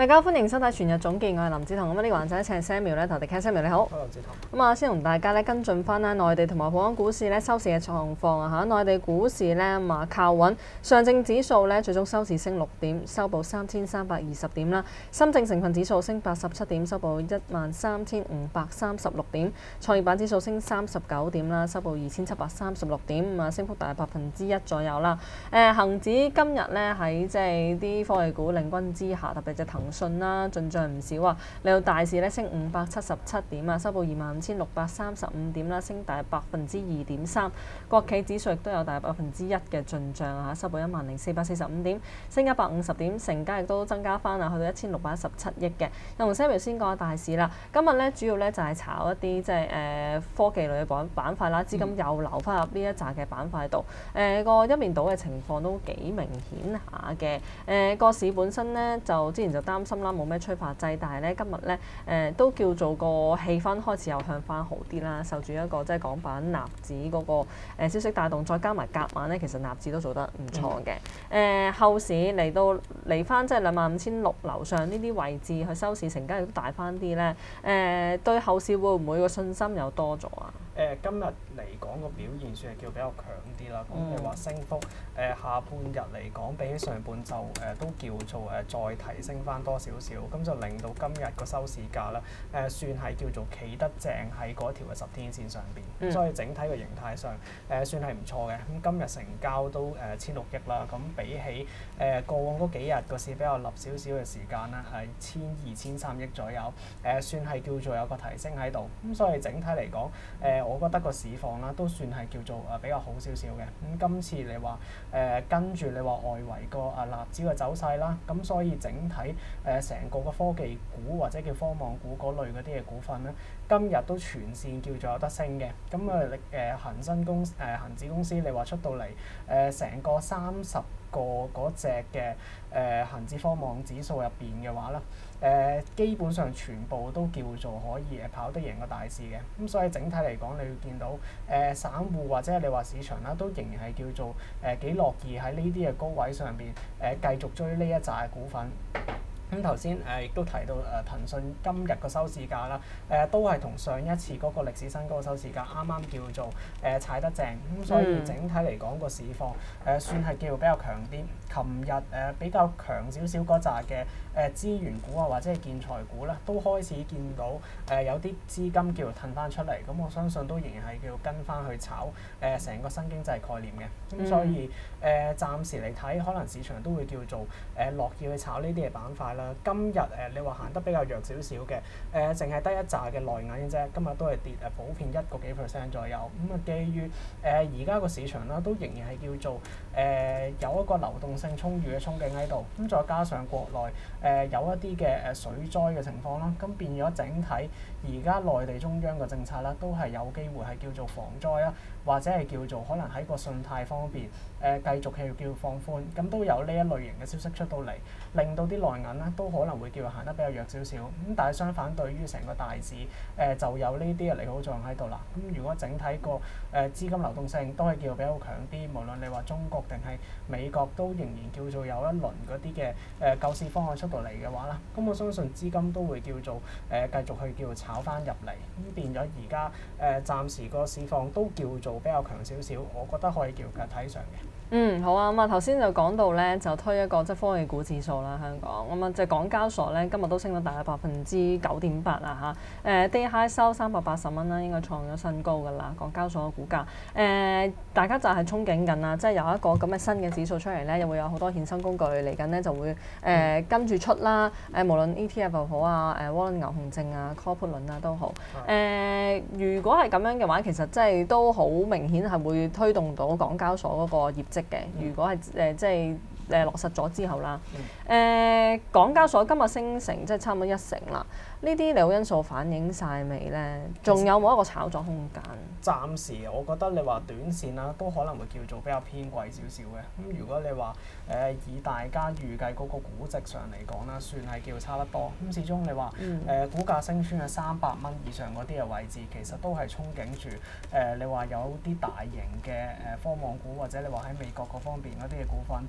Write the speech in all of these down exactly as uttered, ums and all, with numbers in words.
大家好，歡迎收睇全日總結，我係林子彤。咁呢個環節請 Samuel 咧，同我哋傾 Samuel 你好。 Hello，子彤。 咁啊，先同大家咧跟進翻咧內地同埋本港股市咧收市嘅狀況啊嚇。內地股市咧咁啊靠穩，上證指數咧最終收市升六點，收報三千三百二十點啦。深證成分指數升八十七點，收報一萬三千五百三十六點。創業板指數升三十九點啦，收報二千七百三十六點，咁啊升幅大約百分之一左右啦。誒，恆指今日咧喺即係啲科技股領軍之下，特別隻騰訊啦，進帳唔少啊！嚟到大市咧升五百七十七點啊，收報二萬五千六百三十五點啦，升大約百分之二點三。國企指數亦都有大約百分之一嘅進帳啊，收報一萬零四百四十五點，升一百五十點，成交亦都增加翻啊，去到一千六百一十七億嘅。又同 Samuel 先講下大市啦，今日咧主要咧就係炒一啲即係誒科技類嘅板板塊啦，資金又流翻入呢一紮嘅板塊度。誒、呃、個一面倒嘅情況都幾明顯下嘅。誒、呃、個市本身咧就之前就擔心啦，冇咩催化劑，但係咧今日咧誒都叫做個氣氛開始又向翻好啲啦，受住一個即係港版納指嗰個誒消息帶動，再加埋隔晚咧，其實納指都做得唔錯嘅。誒、呃、後市嚟到嚟翻即係兩萬五千六樓上呢啲位置去收市，成交亦都大翻啲咧。誒、呃、對後市會唔會個信心又多咗啊？ 誒、呃、今日嚟講個表現算係叫比較強啲啦。咁你話升幅誒、呃、下半日嚟講，比起上半就誒、呃、都叫做誒、呃、再提升翻多少少，咁就令到今日個收市價啦誒、呃、算係叫做企得正喺嗰條嘅十天線上邊。嗯、所以整體嘅形態上誒、呃、算係唔錯嘅。咁今日成交都誒千六億啦。咁比起誒、呃、過往嗰幾日個市比較立少少嘅時間啦，係千二千三億左右。誒、呃、算係叫做有個提升喺度。咁所以整體嚟講誒。呃我覺得個市況啦都算係叫做誒比較好少少嘅。咁今次你話誒、呃、跟住你話外圍個啊納指嘅走勢啦，咁所以整體誒成、呃、個個科技股或者叫科網股嗰類嗰啲嘅股份咧，今日都全線叫做有得升嘅。咁啊你誒恆生公誒恆指公司你話出到嚟誒成個三十個嗰隻嘅誒恆指科網指數入邊嘅話咧。誒、呃、基本上全部都叫做可以誒跑得贏個大市嘅。咁所以整體嚟講，你會見到誒、呃、散戶或者你話市場啦，都仍然係叫做誒幾樂意喺呢啲嘅高位上邊誒、呃、繼續追呢一紮嘅股份。咁頭先誒亦都提到誒、呃、騰訊今日個收市價啦，誒、呃、都係同上一次嗰個歷史新高嘅收市價啱啱叫做誒、呃、踩得正，咁所以整體嚟講個市況誒、呃、算係叫做比較強啲。琴日誒、呃、比較強少少嗰扎嘅誒資源股啊，或者係建材股咧，都開始見到誒、呃、有啲資金叫做褪翻出嚟，咁我相信都仍然係叫做跟翻去炒誒成、呃、個新經濟概念嘅。咁所以誒、呃、暫時嚟睇，可能市場都會叫做誒樂意去炒呢啲嘅板塊啦。今日誒、呃、你話行得比較弱少少嘅誒，淨係得一紮嘅內銀啫，今日都係跌誒普遍一個幾 percent 左右。咁、嗯、啊，基於誒而家個市場啦，都仍然係叫做誒、呃、有一個流動性充裕嘅憧憬喺度。咁、嗯、再加上國內誒、呃、有一啲嘅誒水災嘅情況啦，咁變咗整體而家內地中央嘅政策啦，都係有機會係叫做防災啦，或者係叫做可能喺個信貸方面誒、呃、繼續係叫放寬。咁都有呢一類型嘅消息出到嚟，令到啲內銀啦都可能會叫做行得比較弱少少。咁但係相反，對於成個大市誒、呃、就有呢啲嘅利好作用喺度啦。咁如果整體個誒、呃、資金流動性都係叫做比較強啲，無論你話中國定係美國都仍然叫做有一輪嗰啲嘅誒救市方案出到嚟嘅話啦，咁我相信資金都會叫做誒、呃、繼續去叫做炒翻入嚟。咁變咗而家誒暫時個市況都叫做比較強少少，我覺得可以叫做睇上嘅。 嗯，好啊，咁啊頭先就講到咧，就推一個即係科技股指數啦，香港咁啊，即係港交所咧，今日都升到大概百分之九點八啊嚇，誒 day high 收三百八十蚊啦，應該創咗新高㗎啦，港交所嘅股價，誒、呃、大家就係憧憬緊啦，即係有一個咁嘅新嘅指數出嚟咧，又會有好多衍生工具嚟緊咧，就會誒、呃、跟住出啦，誒、呃、無論 E T F 又好啊，誒窩輪牛熊證啊 call put 輪啊都好，誒、呃、如果係咁樣嘅話，其實即係都好明顯係會推動到港交所嗰個業績嘅。如果係誒、呃、即係誒落實咗之後啦，誒、呃、港交所今日升成即係差唔多一成啦。呢啲利好因素反映晒未咧？仲有冇一個炒作空間？ 暫時我覺得你話短線啦，都可能會叫做比較偏貴少少嘅。咁如果你話誒、呃、以大家預計嗰個估值上嚟講啦，算係叫差得多。咁始終你話誒、嗯呃、股價升穿嘅三百蚊以上嗰啲嘅位置，其實都係憧憬住誒、呃、你話有啲大型嘅誒科網股，或者你話喺美國嗰方面嗰啲嘅股份誒、呃、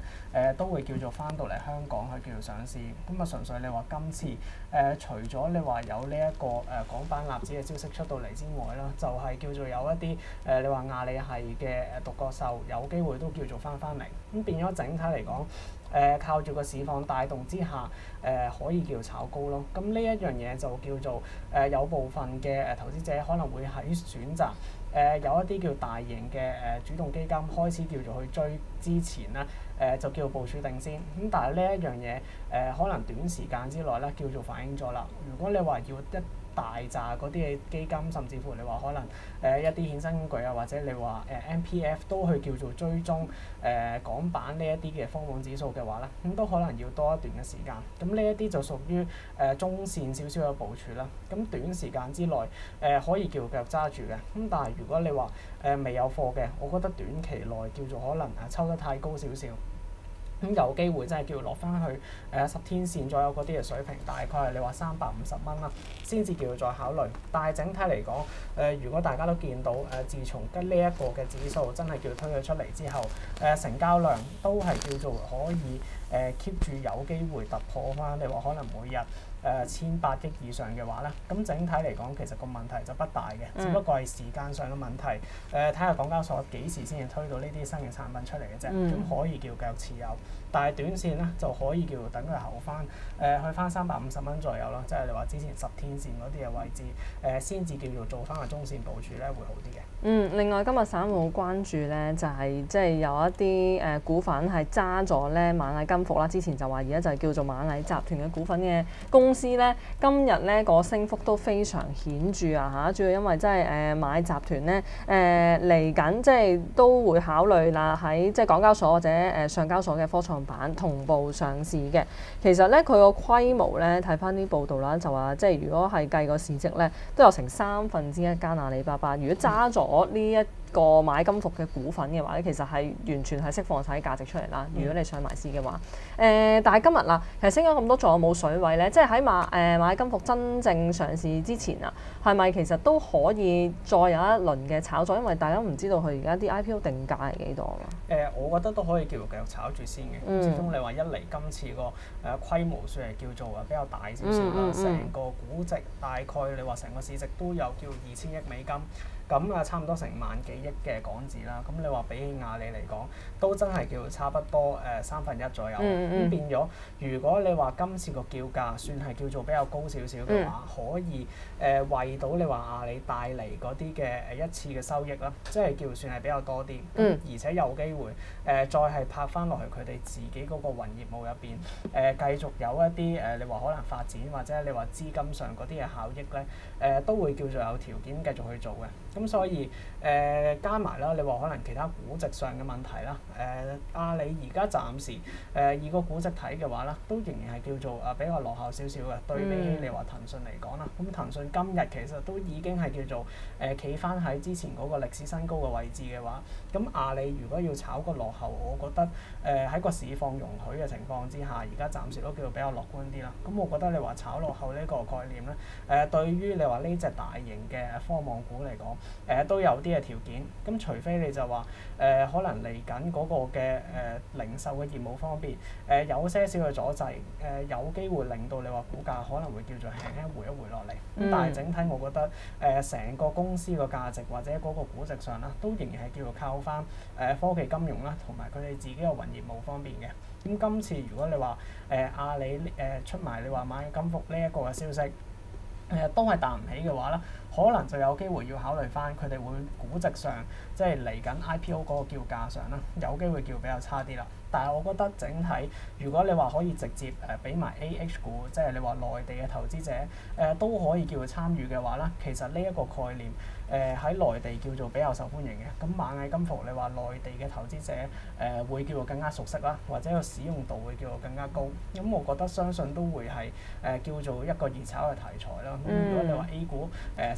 呃、都會叫做翻到嚟香港去叫做上市。咁啊純粹你話今次誒、呃、除咗你話有呢、這、一個誒、呃、港版納指嘅消息出到嚟之外啦，就係、是、叫做有一啲誒、呃、你話阿里系嘅誒獨角獸有機會都叫做翻翻嚟。咁變咗整體嚟講。誒、呃、靠住個市況帶動之下，誒、呃、可以叫炒高咯。咁呢一樣嘢就叫做誒、呃、有部分嘅誒投資者可能會喺選擇誒、呃、有一啲叫大型嘅誒、呃、主動基金開始叫做去追之前咧，誒、呃、就叫做部署定先。咁但係呢一樣嘢誒可能短時間之內咧叫做反映咗啦。如果你話要一大扎嗰啲嘅基金，甚至乎你話可能誒、呃、一啲衍生工具啊，或者你話誒、呃、M P F 都去叫做追蹤誒、呃、港版呢一啲嘅科網指數嘅話咧，咁都可能要多一段嘅時間。咁呢一啲就屬於誒、呃、中線少少嘅部署啦。咁短時間之內誒、呃、可以叫繼續揸住嘅。咁但係如果你話誒、呃、未有貨嘅，我覺得短期內叫做可能誒抽得太高少少。咁有機會真係叫落翻去誒十天線左右嗰啲嘅水平，大概係你話三百五十蚊啦，先至叫做再考慮。但係整體嚟講，誒、呃、如果大家都見到誒、呃，自從跟呢一個嘅指數真係叫推咗出嚟之後，誒、呃、成交量都係叫做可以誒 keep 住有機會突破翻。你話可能每日誒千八億以上嘅話咧，咁整體嚟講其實個問題就不大嘅，嗯、只不過係時間上嘅問題。誒睇下港交所幾時先至推到呢啲新嘅產品出嚟嘅啫，咁、嗯、可以叫繼續持有。但係短線咧就可以叫等佢後翻誒、呃、去翻三百五十蚊左右咯，即係你話之前十天線嗰啲嘅位置誒，先、呃、至叫做做翻個中線部署咧會好啲嘅。 嗯，另外今日散戶關注咧就係即係有一啲誒、呃、股份係揸咗咧螞蟻金服啦，之前就話而家就係叫做螞蟻集團嘅股份嘅公司咧，今日咧個升幅都非常顯著啊嚇，主要因為即係誒螞蟻集團咧誒嚟緊即係都會考慮啦喺即係港交所或者誒上交所嘅科創板同步上市嘅。其實咧佢個規模咧睇翻啲報道啦，就話即係如果係計個市值咧，都有成三分之一間阿里巴巴。如果揸咗呢一個買金服嘅股份嘅話咧，其實係完全係釋放晒價值出嚟啦。如果你上埋市嘅話，誒、呃，但係今日嗱，其實升咗咁多，仲有冇水位咧？即係喺買誒買金服真正上市之前啊，係咪其實都可以再有一輪嘅炒作？因為大家唔知道佢而家啲 I P O 定價係幾多啊？ 誒、呃，我覺得都可以叫做繼續炒住先嘅。嗯、始終你話一嚟今次個誒、呃、規模算係叫做啊比較大少少啦，成、嗯嗯嗯、個估值大概你話成個市值都有叫二千億美金。咁啊，差唔多成萬幾億嘅港紙啦。咁你話比起阿里嚟講，都真係叫差不多誒、呃、三分一左右。咁、嗯嗯、變咗，如果你話今次個叫價算係叫做比較高少少嘅話，嗯、可以誒、呃、為到你話阿里帶嚟嗰啲嘅誒一次嘅收益啦，即係叫算係比較多啲。嗯、而且有機會誒、呃、再係拍翻落去佢哋自己嗰個雲業務入邊誒繼續有一啲誒、呃、你話可能發展或者你話資金上嗰啲嘅效益咧誒、呃、都會叫做有條件繼續去做嘅。咁所以誒、呃、加埋啦，你話可能其他估值上嘅問題啦，誒、呃、阿里而家暫時誒、呃、以個估值睇嘅話啦，都仍然係叫做啊比較落後少少嘅，對比起你話騰訊嚟講啦，咁騰訊今日其實都已經係叫做誒企翻喺之前嗰個歷史新高嘅位置嘅話，咁阿里如果要炒個落後，我覺得誒喺、呃、個市況容許嘅情況之下，而家暫時都叫做比較樂觀啲啦。咁我覺得你話炒落後呢個概念咧，誒、呃、對於你話呢隻大型嘅科網股嚟講，誒、呃、都有啲嘅條件，咁除非你就話誒、呃、可能嚟緊嗰個嘅誒、呃、零售嘅業務方面，誒、呃、有些少嘅阻滯，誒、呃、有機會令到你話股價可能會叫做輕輕回一回落嚟。咁、嗯、但係整體我覺得誒成、呃、個公司個價值或者嗰個估值上啦，都仍然係叫做靠翻誒、呃、科技金融啦，同埋佢哋自己嘅雲業務方面嘅。咁今次如果你話誒、呃、阿里誒、呃、出埋你話螞蟻金服呢一個嘅消息，誒、呃、都係彈唔起嘅話啦，可能就有機會要考慮翻佢哋會估值上，即係嚟緊 I P O 嗰個叫價上啦，有機會叫比較差啲啦。但係我覺得整體，如果你話可以直接誒俾埋 A H 股，即係你話內地嘅投資者誒、呃、都可以叫佢參與嘅話啦，其實呢一個概念誒喺內地叫做比較受歡迎嘅。咁螞蟻金服你話內地嘅投資者誒、呃、會叫做更加熟悉啦，或者個使用度會叫做更加高。咁、嗯、我覺得相信都會係誒、呃、叫做一個熱炒嘅題材啦。咁如果你話 A 股誒、呃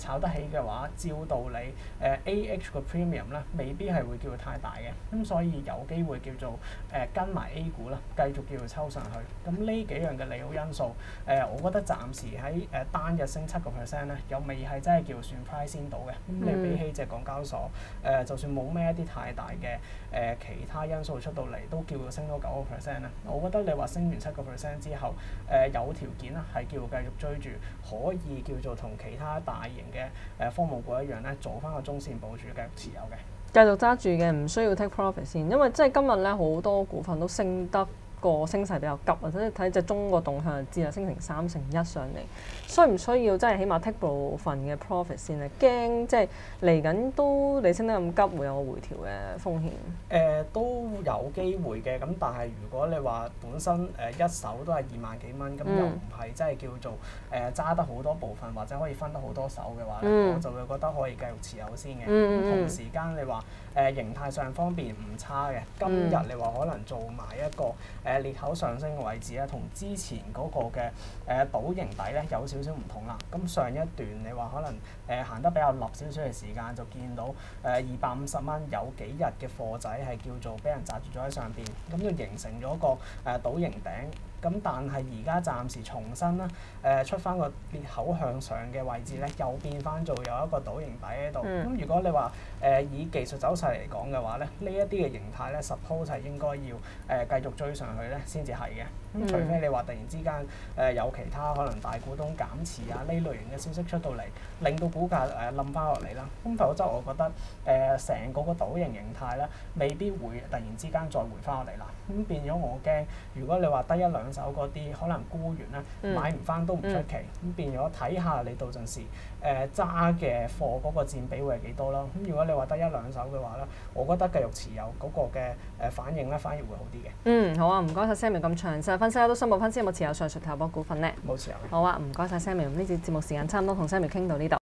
炒得起嘅話，照道理誒 A H 個 premium 咧未必係會叫太大嘅，咁所以有機會叫做誒、呃、跟埋 A 股啦，繼續叫做抽上去。咁呢幾樣嘅利好因素，誒、呃、我覺得暫時喺誒、呃、單日升七個 percent 咧，又未係真係叫算 price 先到嘅。咁你比起隻港交所，誒、呃、就算冇咩一啲太大嘅誒、呃、其他因素出到嚟，都叫佢升到九個 percent 咧。我覺得你話升完七個 percent 之後，誒、呃、有條件啦，係叫繼續追住，可以叫做同其他大型嘅誒科網股一樣咧，做翻個中線部署繼續持有嘅。 繼續揸住嘅，唔需要 take profit 先，因為即係今日咧好多股份都升得個升勢比較急，或者你睇隻中個動向就知啦，升成三成一上嚟，需唔需要即係起碼 take 部分嘅 profit 先咧？驚即係嚟緊都你升得咁急，會有個回調嘅風險。誒、 呃、都有機會嘅，咁但係如果你話本身誒、呃、一手都係二萬幾蚊，咁、嗯、又唔係真係叫做誒揸、呃、得好多部分，或者可以分得好多手嘅話咧，嗯、我就會覺得可以繼續持有先嘅。咁、嗯、同時間你話誒、呃、形態上方面唔差嘅，今日你話可能做埋一個誒裂口上升嘅位置咧，同之前嗰個嘅誒倒形底咧有少少唔同啦。咁上一段你話可能誒行、呃、得比較立少少嘅時間，就見到誒二百五十蚊有幾日嘅貨仔係叫做俾人擲住咗喺上邊，咁就形成咗個誒、呃、倒形頂。咁但係而家暫時重新啦，誒、呃、出翻個裂口向上嘅位置咧，又變翻做有一個倒形底喺度。咁、嗯、如果你話誒、呃、以技術走勢嚟講嘅話咧，呢一啲嘅形態咧 suppose 係應該要誒繼、呃、續追上去咧先至係嘅。咁、嗯、除非你話突然之間誒、呃、有其他可能大股東減持啊呢類型嘅消息出到嚟，令到股價誒冧翻落嚟啦。咁否則我覺得誒成、呃、個個倒形形態咧，未必會突然之間再回翻落嚟啦。咁變咗我驚，如果你話得一兩手嗰啲可能沽完咧，嗯、買唔翻都唔出奇。咁、嗯、變咗睇下你到陣時誒揸嘅貨嗰個佔比會係幾多啦。咁如果你話得一兩手嘅話咧，我覺得繼續持有嗰個嘅誒反應咧，反而會好啲嘅。 嗯，好啊，唔該晒 Samuel 咁詳細分析啦，都申報分析有冇持有上述投保股份咧？ 冇持有。 好啊，唔該晒 Samuel，呢節節目時間差唔多，同 Samuel 傾到呢度。